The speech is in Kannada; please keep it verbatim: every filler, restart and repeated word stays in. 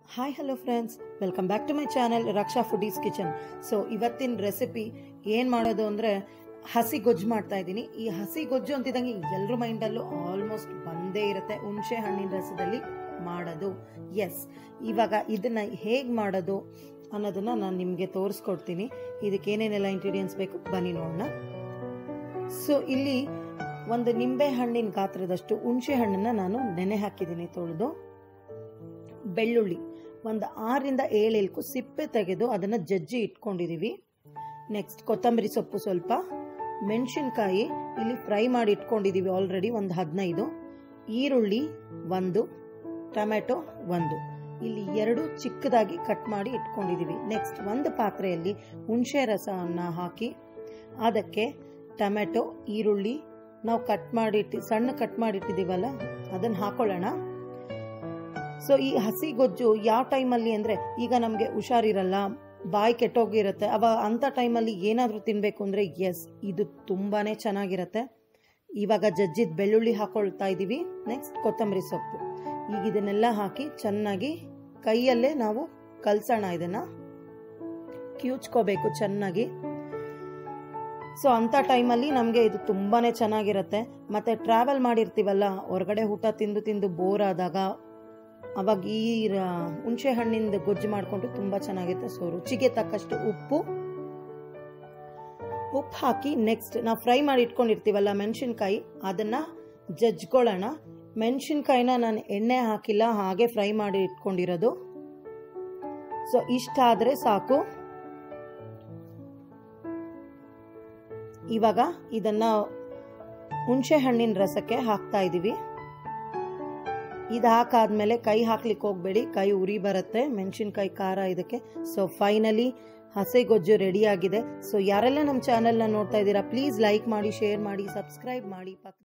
Hi hello friends, welcome back to my channel Raksha foodies kitchen. So ಇವತ್ತಿನ ರೆಸಿಪಿ ಏನು ಮಾಡೋದು ಅಂದರೆ ಹಸಿ ಗೊಜ್ಜು ಮಾಡ್ತಾ ಇದ್ದೀನಿ. ಈ ಹಸಿ ಗೊಜ್ಜು ಅಂತಿದ್ದಂಗೆ ಎಲ್ಲರ ಮೈಂಡಲ್ಲೂ ಆಲ್ಮೋಸ್ಟ್ ಬಂದೇ ಇರುತ್ತೆ, ಹುಣಸೆ ಹಣ್ಣಿನ ರಸದಲ್ಲಿ ಮಾಡೋದು. ಎಸ್, ಇವಾಗ ಇದನ್ನು ಹೇಗೆ ಮಾಡೋದು ಅನ್ನೋದನ್ನು ನಾನು ನಿಮಗೆ ತೋರಿಸ್ಕೊಡ್ತೀನಿ. ಇದಕ್ಕೆ ಏನೇನೆಲ್ಲ ಇಂಗ್ರೀಡಿಯೆಂಟ್ಸ್ ಬೇಕು ಬನ್ನಿ ನೋಡೋಣ. ಸೊ ಇಲ್ಲಿ ಒಂದು ನಿಂಬೆ ಹಣ್ಣಿನ ಗಾತ್ರದಷ್ಟು ಹುಣಸೆ ಹಣ್ಣನ್ನು ನಾನು ನೆನೆ ಹಾಕಿದ್ದೀನಿ ತೊಳೆದು. ಬೆಳ್ಳುಳ್ಳಿ ಒಂದು ಆರರಿಂದ ಏಳು ಎಲ್ಕು ಸಿಪ್ಪೆ ತೆಗೆದು ಅದನ್ನು ಜಜ್ಜಿ ಇಟ್ಕೊಂಡಿದ್ದೀವಿ. ನೆಕ್ಸ್ಟ್ ಕೊತ್ತಂಬರಿ ಸೊಪ್ಪು ಸ್ವಲ್ಪ, ಮೆಣಸಿನ್ಕಾಯಿ ಇಲ್ಲಿ ಫ್ರೈ ಮಾಡಿ ಇಟ್ಕೊಂಡಿದ್ದೀವಿ ಆಲ್ರೆಡಿ ಒಂದು ಹದಿನೈದು, ಈರುಳ್ಳಿ ಒಂದು, ಟೊಮೆಟೊ ಒಂದು, ಇಲ್ಲಿ ಎರಡು ಚಿಕ್ಕದಾಗಿ ಕಟ್ ಮಾಡಿ ಇಟ್ಕೊಂಡಿದ್ದೀವಿ. ನೆಕ್ಸ್ಟ್ ಒಂದು ಪಾತ್ರೆಯಲ್ಲಿ ಹುಣಸೆ ರಸವನ್ನು ಹಾಕಿ ಅದಕ್ಕೆ ಟೊಮೆಟೊ, ಈರುಳ್ಳಿ ನಾವು ಕಟ್ ಮಾಡಿಟ್ಟು ಸಣ್ಣ ಕಟ್ ಮಾಡಿಟ್ಟಿದ್ದೀವಲ್ಲ ಅದನ್ನು ಹಾಕೊಳ್ಳೋಣ. ಸೊ ಈ ಹಸಿ ಗೊಜ್ಜು ಯಾವ ಟೈಮಲ್ಲಿ ಅಂದರೆ ಈಗ ನಮಗೆ ಹುಷಾರಿರಲ್ಲ, ಬಾಯಿ ಕೆಟ್ಟೋಗಿರುತ್ತೆ, ಅವ ಅಂಥ ಟೈಮಲ್ಲಿ ಏನಾದರೂ ತಿನ್ನಬೇಕು ಅಂದರೆ ಎಸ್ ಇದು ತುಂಬಾ ಚೆನ್ನಾಗಿರುತ್ತೆ. ಇವಾಗ ಜಜ್ಜಿದ ಬೆಳ್ಳುಳ್ಳಿ ಹಾಕೊಳ್ತಾ ಇದ್ದೀವಿ. ನೆಕ್ಸ್ಟ್ ಕೊತ್ತಂಬರಿ ಸೊಪ್ಪು, ಈಗ ಇದನ್ನೆಲ್ಲ ಹಾಕಿ ಚೆನ್ನಾಗಿ ಕೈಯಲ್ಲೇ ನಾವು ಕಲಸೋಣ, ಇದನ್ನು ಕಿವುಚ್ಕೋಬೇಕು ಚೆನ್ನಾಗಿ. ಸೊ ಅಂಥ ಟೈಮಲ್ಲಿ ನಮಗೆ ಇದು ತುಂಬಾ ಚೆನ್ನಾಗಿರುತ್ತೆ. ಮತ್ತು ಟ್ರಾವೆಲ್ ಮಾಡಿರ್ತೀವಲ್ಲ, ಹೊರಗಡೆ ಊಟ ತಿಂದು ತಿಂದು ಬೋರ್ ಆದಾಗ ಅವಾಗ ಈ ಹುಣಸೆ ಹಣ್ಣಿಂದ ಗೊಜ್ಜು ಮಾಡಿಕೊಂಡು ತುಂಬ ಚೆನ್ನಾಗಿರುತ್ತೆ. ಸೊ ರುಚಿಗೆ ತಕ್ಕಷ್ಟು ಉಪ್ಪು ಉಪ್ಪು ಹಾಕಿ ನೆಕ್ಸ್ಟ್ ನಾವು ಫ್ರೈ ಮಾಡಿ ಇಟ್ಕೊಂಡಿರ್ತೀವಲ್ಲ ಮೆಣಸಿನ್ಕಾಯಿ ಅದನ್ನು ಜಜ್ಕೊಳ್ಳೋಣ. ಮೆಣಸಿನ್ಕಾಯಿನ ನಾನು ಎಣ್ಣೆ ಹಾಕಿಲ್ಲ, ಹಾಗೆ ಫ್ರೈ ಮಾಡಿ ಇಟ್ಕೊಂಡಿರೋದು. ಸೊ ಇಷ್ಟ ಆದರೆ ಸಾಕು. ಇವಾಗ ಇದನ್ನ ಹುಣಸೆ ಹಣ್ಣಿನ ರಸಕ್ಕೆ ಹಾಕ್ತಾ ಇದ್ದೀವಿ. ಇದು ಹಾಕಾದ್ಮೇಲೆ ಕೈ ಹಾಕ್ಲಿಕ್ಕೆ ಹೋಗ್ಬೇಡಿ, ಕೈ ಉರಿ ಬರುತ್ತೆ, ಮೆಣಸಿನ್ಕಾಯಿ ಖಾರ ಇದಕ್ಕೆ. ಸೊ ಫೈನಲಿ ಹಸಿ ಗೊಜ್ಜು ರೆಡಿ ಆಗಿದೆ. ಸೊ ಯಾರೆಲ್ಲ ನಮ್ಮ ಚಾನೆಲ್ನ ನೋಡ್ತಾ ಇದ್ದೀರಾ ಪ್ಲೀಸ್ ಲೈಕ್ ಮಾಡಿ, ಶೇರ್ ಮಾಡಿ, ಸಬ್ಸ್ಕ್ರೈಬ್ ಮಾಡಿ.